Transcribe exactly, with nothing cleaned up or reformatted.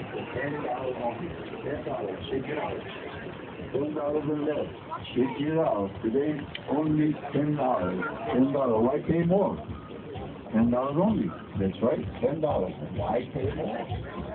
Ten dollars only. Ten dollars. Check it out. Ten dollars and less. Check it out. Today only ten dollars. Ten dollars. Why pay more? Ten dollars only. That's right. Ten dollars. Why pay more?